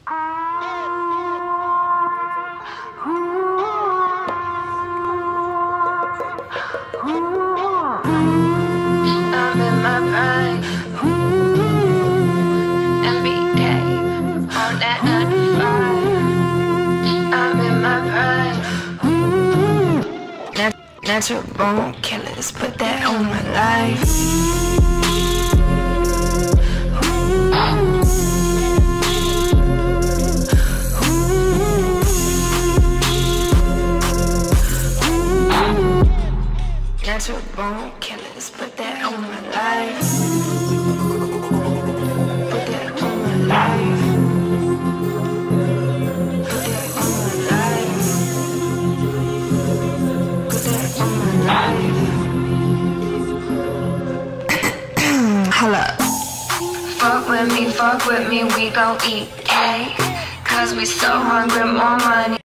I'm in my prime. MBK on that 95. I'm in my prime. Natural born killers, put that on my life. Natural born killers, put that on my life. Put that on my life. Put that on my life. Put that on my life. Holla. Fuck with me, we gon' eat cake. Cause we so hungry, more money.